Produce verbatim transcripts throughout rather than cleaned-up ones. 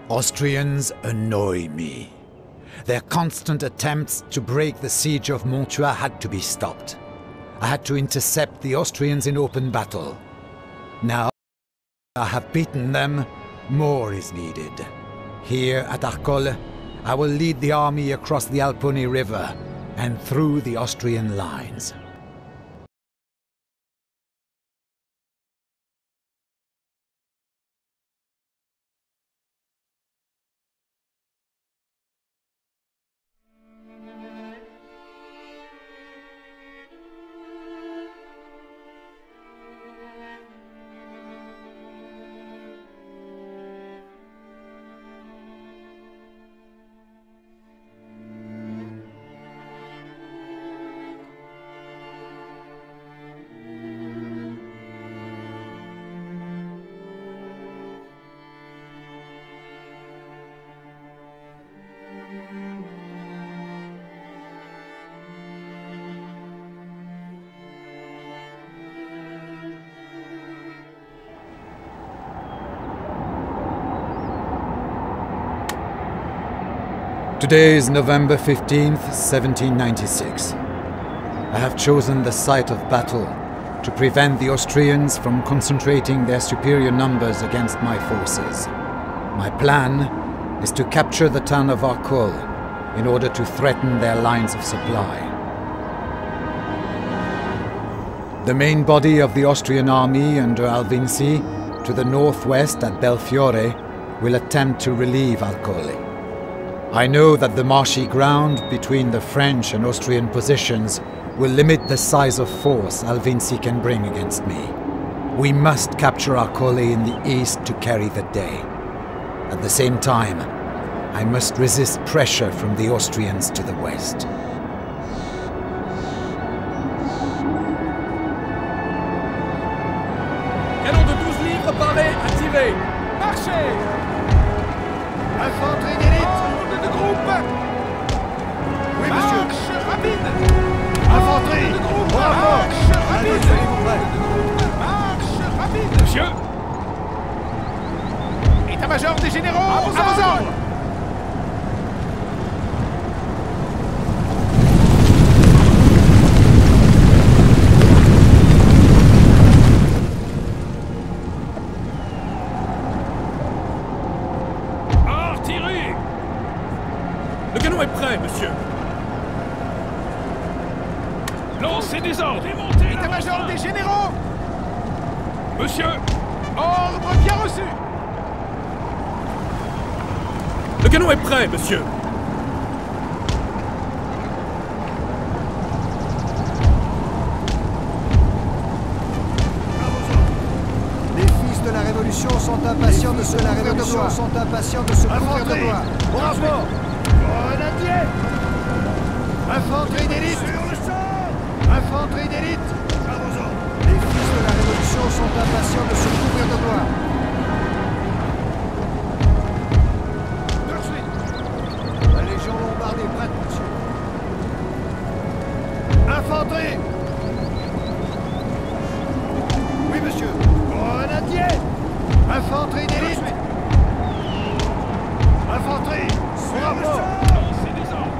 Austrians annoy me. Their constant attempts to break the siege of Montois had to be stopped. I had to intercept the Austrians in open battle. Now I have beaten them, more is needed. Here at Arcole, I will lead the army across the Alpone River and through the Austrian lines. Today is November fifteenth, seventeen ninety-six. I have chosen the site of battle to prevent the Austrians from concentrating their superior numbers against my forces. My plan is to capture the town of Arcole in order to threaten their lines of supply. The main body of the Austrian army under Alvinzi, to the northwest at Belfiore, will attempt to relieve Arcole. I know that the marshy ground between the French and Austrian positions will limit the size of force Alvinzi can bring against me. We must capture Arcole in the east to carry the day. At the same time, I must resist pressure from the Austrians to the west. Canon de douze livres paré, activé. Marchez! Infanterie d'élite! De groupe! Oui, monsieur! Marche rapide! Infanterie! De groupe! Au rapport! Marche rapide! Tenez-vous prêts! Marche rapide! Monsieur! État-major des généraux! À vos ordres! Le canon est prêt, monsieur. Lancez des ordres. Démontez État-major des généraux! Monsieur. Ordre bien reçu! Le canon est prêt, monsieur. Les fils de la Révolution sont impatients de se la Révolution sont impatients de se couvrir de gloire. Au rapport! Grenadier! Infanterie d'élite! Sur le sol! Infanterie d'élite! Les fils de la Révolution sont impatients de se couvrir de gloire. De suite! La Légion lombarde est prête, monsieur. Infanterie! Oui, monsieur. Grenadier! Infanterie d'élite! Infanterie! Au rapport! Lancez des ordres.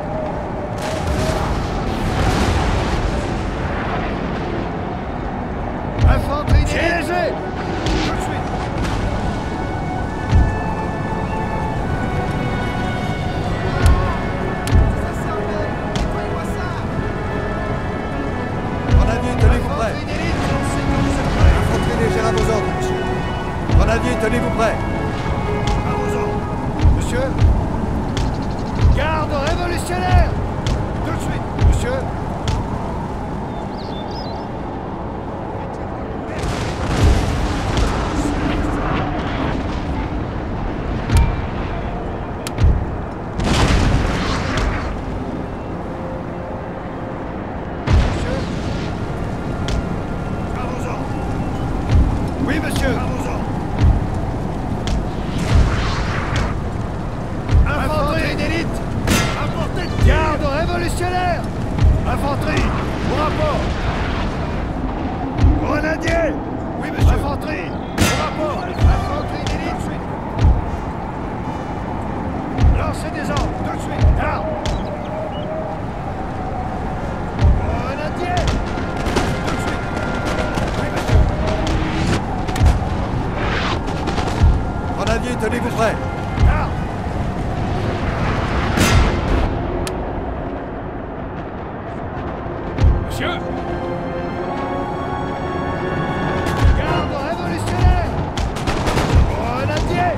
Infanterie d'élite! Tout de suite! Grenadier, tenez-vous prêt! Infanterie légère à vos ordres, monsieur. Grenadier, tenez-vous prêt! À vos ordres. Monsieur? Garde révolutionnaire! Tout de suite, monsieur! Monsieur? À vos ordres. Oui, monsieur! À vos ordres. Infanterie d'élite! Garde révolutionnaire! Infanterie! Au rapport! Grenadier! Oui, monsieur! Infanterie! Au rapport! Infanterie d'élite! Lancez des ordres, tout de suite. Là. Grenadier. Tout de suite. Oui, monsieur. Grenadier, tenez-vous prêts. Là. Monsieur! Garde révolutionnaire. Grenadier.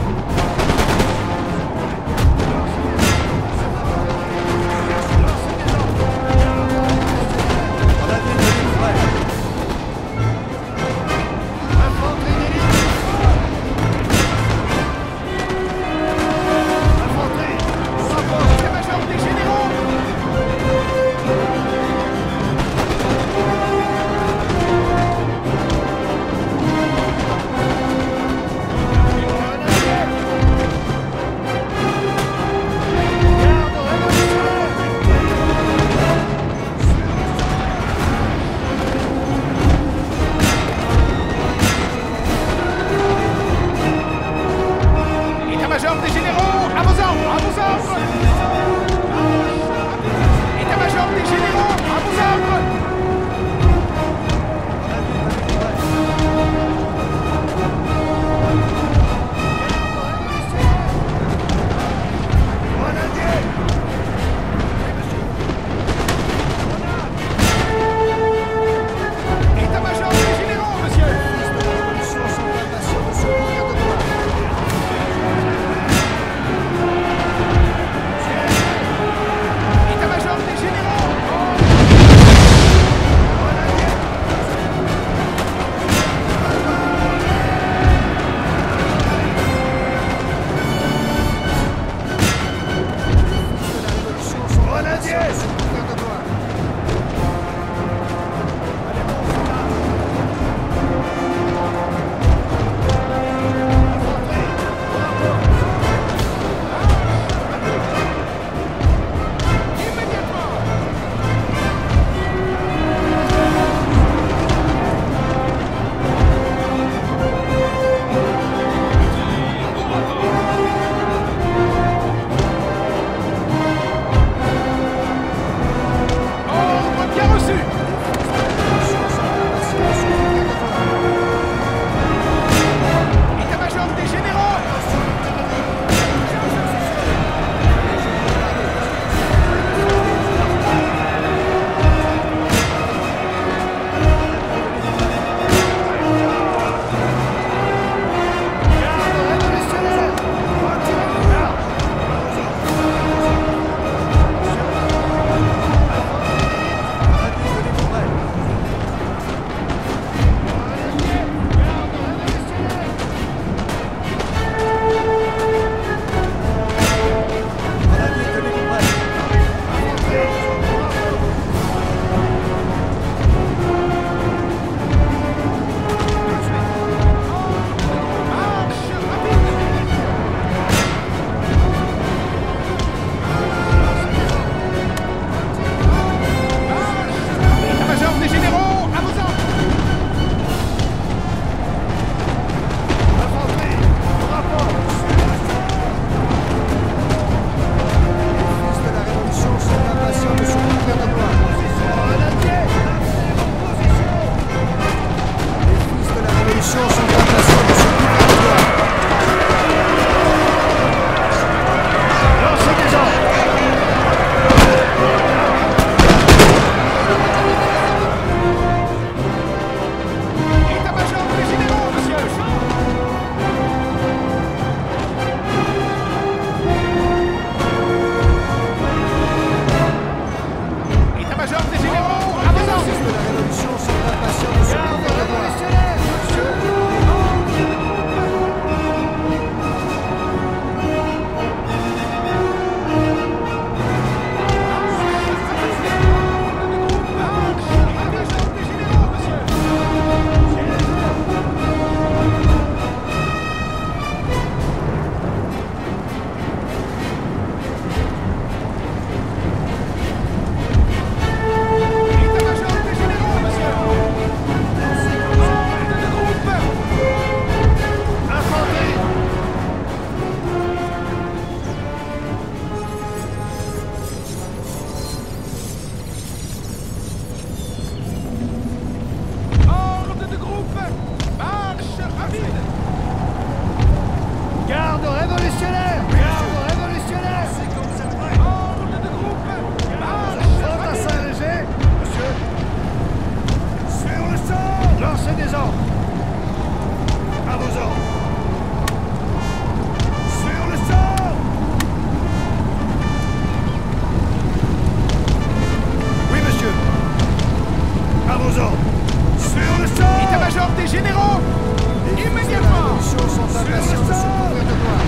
sont impatients de se couvrir de gloire.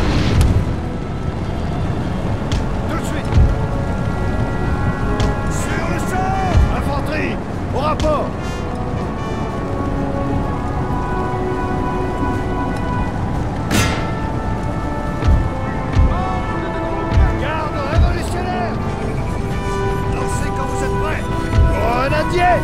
Tout de suite. Sur le champ. Infanterie, au rapport. Garde révolutionnaire. Lancez quand vous êtes prêts. Grenadier.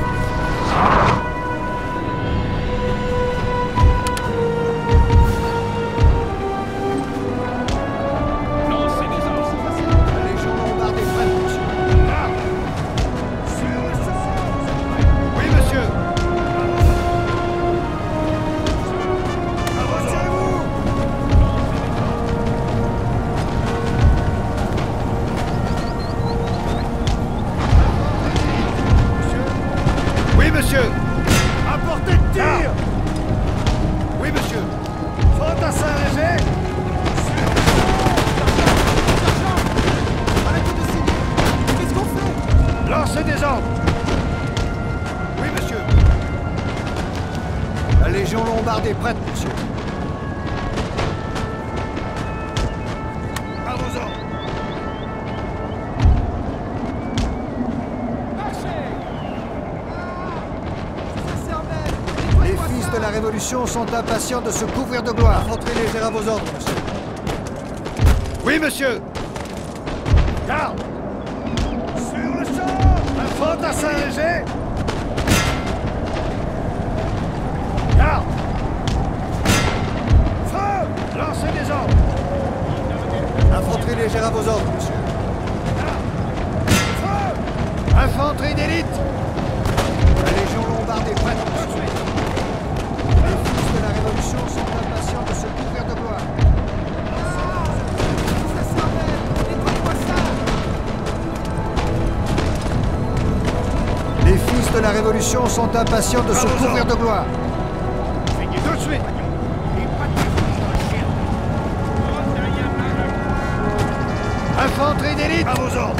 La Légion lombarde est prête, monsieur. À vos ordres. Les fils de la Révolution sont impatients de se couvrir de gloire. Infanterie légère à vos ordres, monsieur. Oui, monsieur. Garde. Sur le champ. Un fantassin léger. Garde. Feu. Lancez des ordres. Infanterie légère à vos ordres, monsieur. Garde. Feu. Infanterie d'élite. La Légion lombarde est prête, tout de suite. Les fils de la Révolution sont impatients de se couvrir de gloire. Les fils de la Révolution sont impatients de se couvrir de gloire. Tout de suite. Infanterie d'élite. À vos ordres.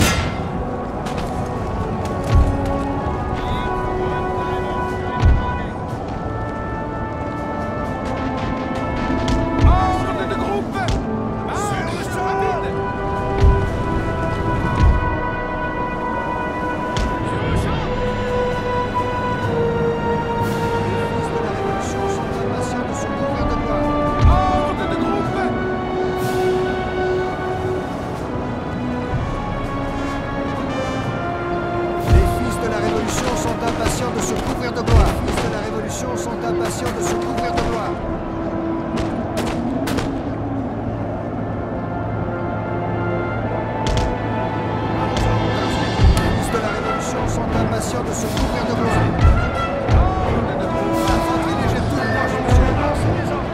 De se couvrir de gloire. Les fils de la Révolution sont impatients de se couvrir de gloire. Les fils de la Révolution sont impatients de se couvrir de gloire. L'infanterie légère tout le proche, monsieur. Lancez les ordres.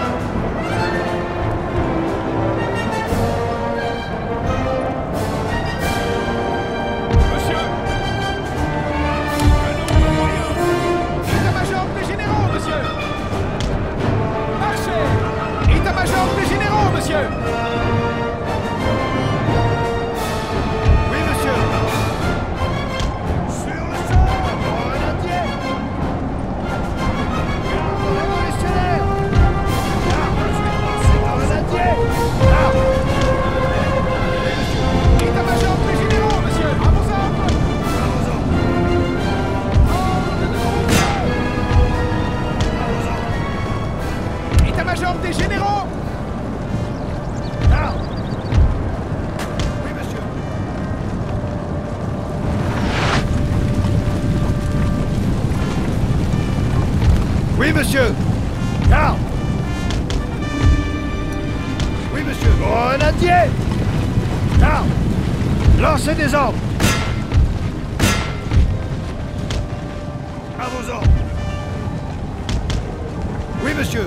Oui, monsieur. Sur le champ. Grenadier. Garde révolutionnaire. Garde. Grenadier. Garde. État-major des généraux, monsieur. À vos ordres. À vos ordres. À vos ordres. État-major des généraux. Oui, monsieur. Garde. Oui, monsieur. Grenadier. Garde. Lancez des ordres. À vos ordres. Oui, monsieur.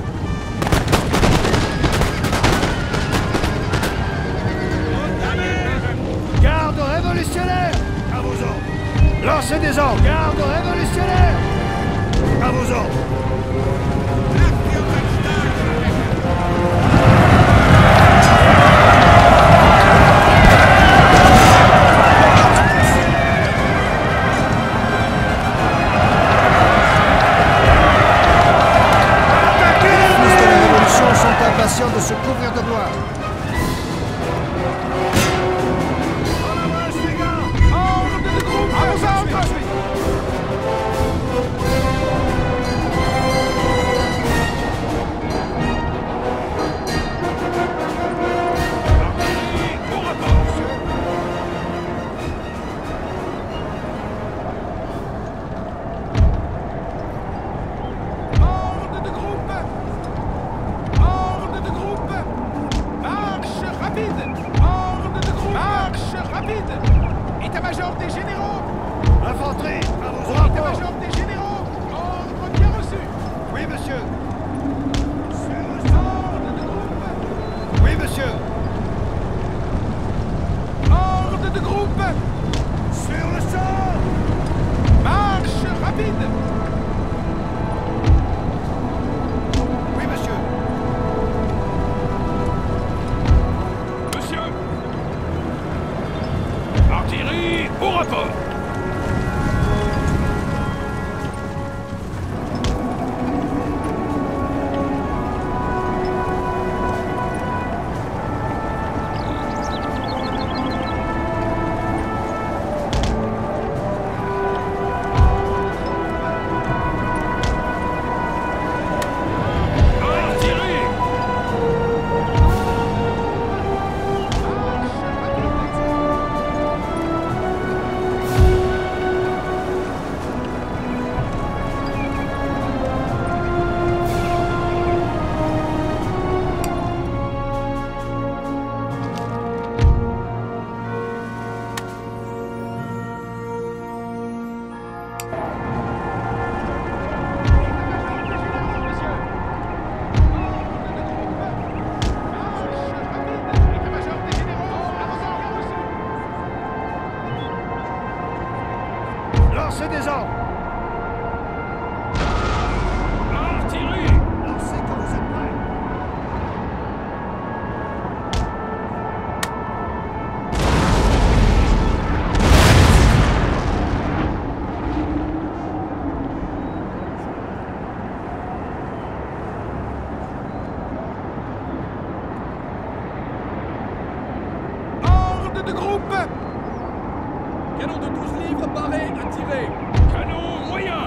Garde révolutionnaire. À vos ordres. Lancez des ordres. Garde révolutionnaire. À vos ordres. Les fils de la Révolution sont Lancez des ordres. Artillerie! Lancez quand vous êtes prêts. Ordre de groupe! Canon de douze livres barré à tirer! Canon moyen!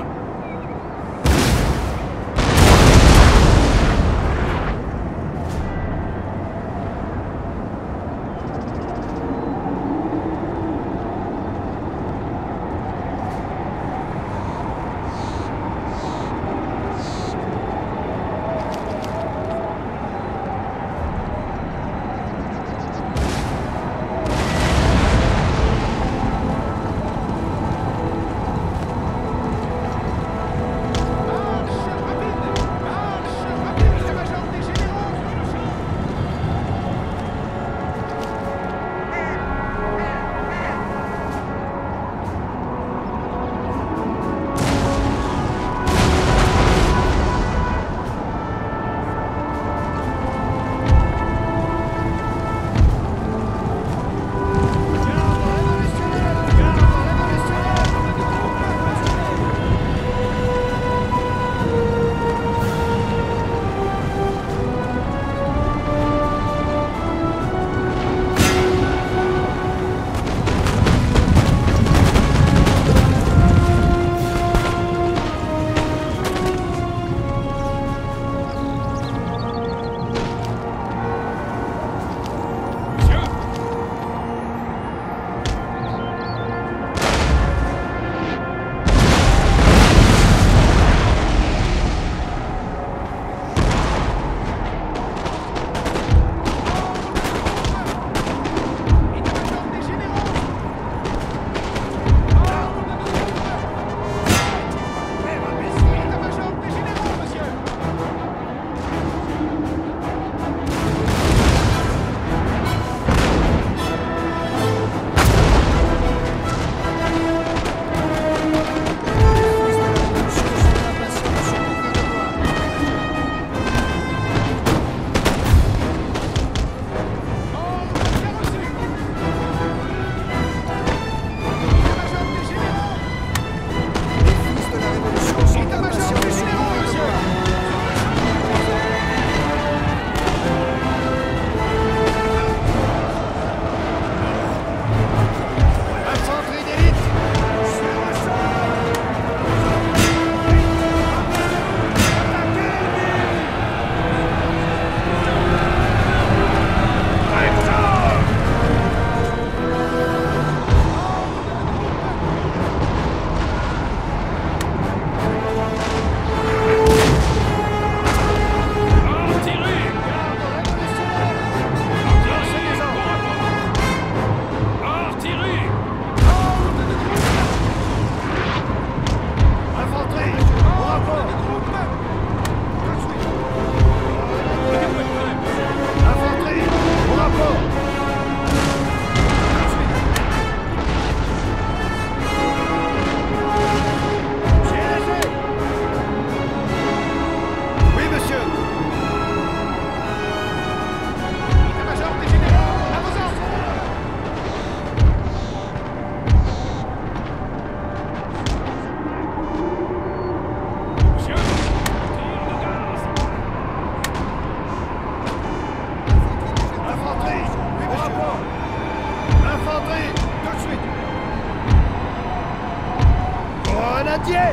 Grenadiers!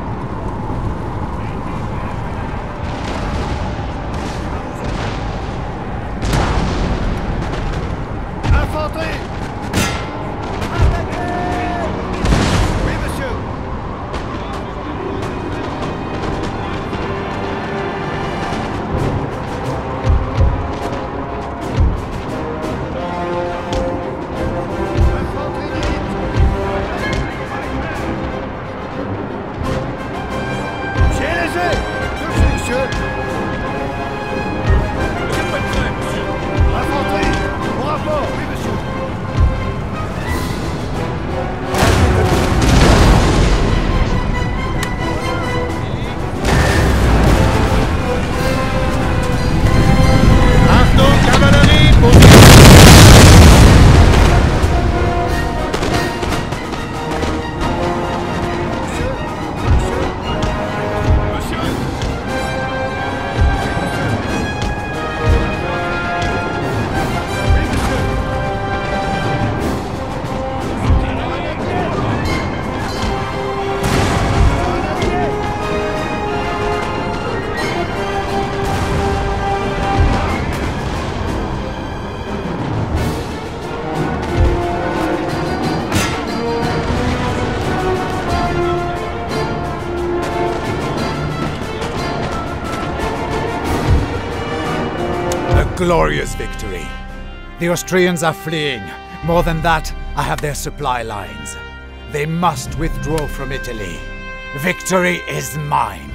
Infanterie! Oui, monsieur. Infanterie d'élite! glorious victory. The Austrians are fleeing. More than that, I have their supply lines. They must withdraw from Italy. Victory is mine.